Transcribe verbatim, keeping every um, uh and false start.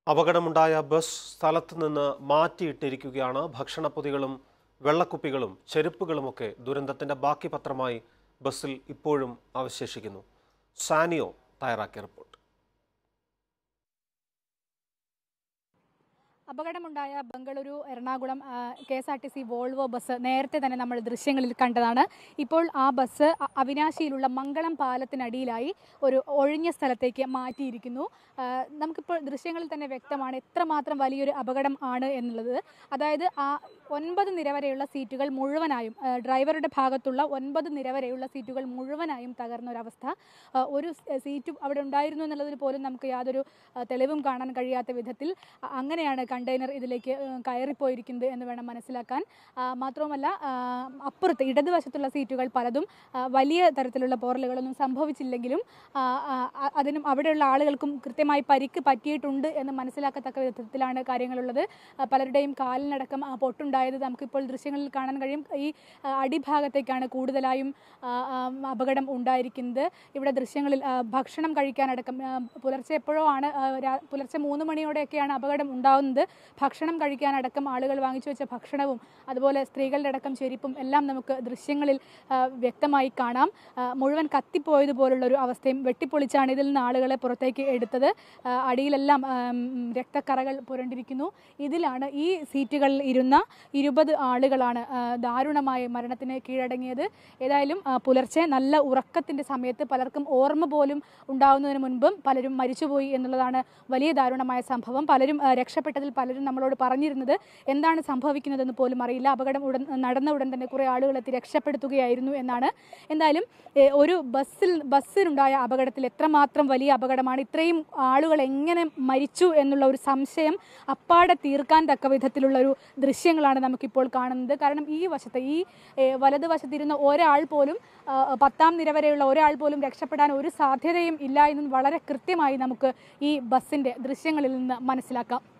അപകടമുണ്ടായ bus സ്ഥലത്ത് നിന്ന് മാറ്റിയിട്ടിരിക്കുകയാണ്. ഭക്ഷണപ്പൊതികളും വെള്ളക്കുപ്പികളും ചെരുപ്പുകളുമൊക്കെ ദുരന്തത്തിന്റെ ബാക്കി പത്രമായി ബസ്സിൽ ഇപ്പോഴും അവശേഷിക്കുന്നു. സാനിയോ തയ്യാറാക്കിയ റിപ്പോർട്ട്. അപകടമുണ്ടായ Bengaluru Ernakulam K S R T C Volvo bus നേരത്തെ തന്നെ നമ്മൾ ദൃശ്യങ്ങളിൽ കണ്ടതാണ്. ഇപ്പോൾ ആ ബസ് അവിനാശിയിലുള്ള മംഗളം പാലത്തിനടിയിലായി ഒരു ഒഴിഞ്ഞ സ്ഥലത്തേക്ക് മാറ്റിയിരിക്കുന്നു. നമുക്കിപ്പോൾ ദൃശ്യങ്ങളിൽ തന്നെ വ്യക്തമാണ് എത്രമാത്രം വലിയൊരു അപകടം ആണ് എന്നുള്ളത്. അതായത് ആ ഒൻപത് നിര വരെയുള്ള സീറ്റുകൾ മുഴുവനായും ഡ്രൈവറുടെ ഭാഗത്തുള്ള ഒൻപത് നിര വരെയുള്ള സീറ്റുകൾ മുഴുവനായും തകർന്ന ഒരവസ്ഥ. ഒരു സീറ്റും അവിടെ ഉണ്ടായിരുന്നു എന്നുള്ളതിന് പോലും നമുക്ക് യാതൊരു തെളിവും കാണാൻ കഴിയാത്ത വിധത്തിൽ അങ്ങനെയാണ് കണ്ടെയ്നർ ഇതിലേക്ക് കയറിപ്പോയിരിക്കുന്നത് എന്ന് വേണം മനസ്സിലാക്കാൻ. മാത്രവുമല്ല, അപ്പുറത്ത് ഇടതുവശത്തുള്ള സീറ്റുകൾ പലതും വലിയ തരത്തിലുള്ള പോറലുകളൊന്നും സംഭവിച്ചില്ലെങ്കിലും അതിനും അവിടെയുള്ള ആളുകൾക്കും കൃത്യമായി പരിക്ക് പറ്റിയിട്ടുണ്ട് എന്ന് മനസ്സിലാക്കത്തക്ക വിധത്തിലാണ് കാര്യങ്ങളുള്ളത്. പലരുടെയും കാലിനടക്കം പൊട്ടുണ്ടായത് നമുക്കിപ്പോൾ ദൃശ്യങ്ങളിൽ കാണാൻ കഴിയും. ഈ അടിഭാഗത്തേക്കാണ് കൂടുതലായും അപകടം ഉണ്ടായിരിക്കുന്നത്. ഇവിടെ ദൃശ്യങ്ങളിൽ ഭക്ഷണം കഴിക്കാനടക്കം പുലർച്ചെ എപ്പോഴോ ആണ് പുലർച്ചെ മൂന്ന് മണിയോടെയൊക്കെയാണ് അപകടം ഉണ്ടാകുന്നത്. ഭക്ഷണം കഴിക്കാനടക്കം ആളുകൾ വാങ്ങിച്ചു വെച്ച ഭക്ഷണവും അതുപോലെ സ്ത്രീകളുടെ അടക്കം ചെരിപ്പും എല്ലാം നമുക്ക് ദൃശ്യങ്ങളിൽ വ്യക്തമായി കാണാം. മുഴുവൻ കത്തിപ്പോയതുപോലുള്ള ഒരു അവസ്ഥയും വെട്ടിപ്പൊളിച്ചാണ് ഇതിൽ നിന്ന് ആളുകളെ പുറത്തേക്ക് എടുത്തത്. അടിയിലെല്ലാം രക്തക്കറകൾ പുരണ്ടിരിക്കുന്നു. ഇതിലാണ് ഈ സീറ്റുകളിൽ ഇരുന്ന ഇരുപത് ആളുകളാണ് ദാരുണമായ മരണത്തിന് കീഴടങ്ങിയത്. ഏതായാലും പുലർച്ചെ നല്ല ഉറക്കത്തിൻ്റെ സമയത്ത് പലർക്കും ഓർമ്മ പോലും ഉണ്ടാവുന്നതിന് മുൻപും പലരും മരിച്ചുപോയി എന്നുള്ളതാണ് വലിയ ദാരുണമായ സംഭവം. പലരും രക്ഷപ്പെട്ടതിൽ പലരും നമ്മളോട് പറഞ്ഞിരുന്നത് എന്താണ് സംഭവിക്കുന്നതെന്ന് പോലും അറിയില്ല. അപകടം ഉടൻ നടന്ന ഉടൻ തന്നെ കുറേ ആളുകൾ എത്തി രക്ഷപ്പെടുത്തുകയായിരുന്നു എന്നാണ്. എന്തായാലും ഒരു ബസ്സിൽ ബസ്സിനുണ്ടായ അപകടത്തിൽ എത്രമാത്രം വലിയ അപകടമാണ്, ഇത്രയും ആളുകൾ എങ്ങനെ മരിച്ചു എന്നുള്ള ഒരു സംശയം അപ്പാടെ തീർക്കാൻ തക്ക വിധത്തിലുള്ള ഒരു ദൃശ്യങ്ങളാണ് നമുക്കിപ്പോൾ കാണുന്നത്. കാരണം ഈ വശത്ത് ഈ വലതുവശത്തിരുന്ന ഒരാൾ പോലും പത്താം നിര വരെയുള്ള ഒരാൾ പോലും രക്ഷപ്പെടാൻ ഒരു സാധ്യതയും ഇല്ല എന്നും വളരെ കൃത്യമായി നമുക്ക് ഈ ബസ്സിൻ്റെ ദൃശ്യങ്ങളിൽ നിന്ന് മനസ്സിലാക്കാം.